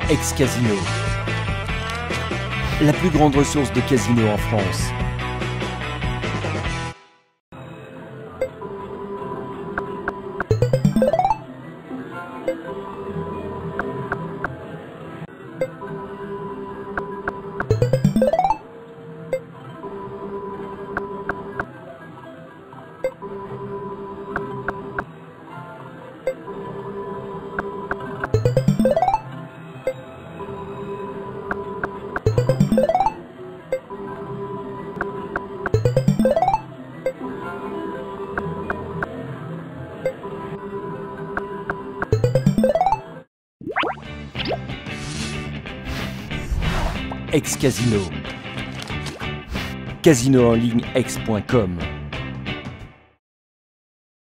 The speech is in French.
Ex-Casino. La plus grande ressource de casino en France. Ex-Casino. Casino en ligne ex.com